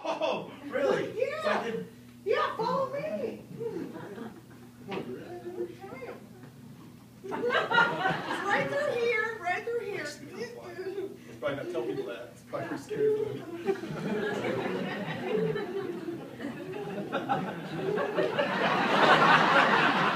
Oh, really? Yeah. So I can... Yeah, follow me. It's right through here, right through here. Let's probably not tell people that. It's probably pretty scary for them.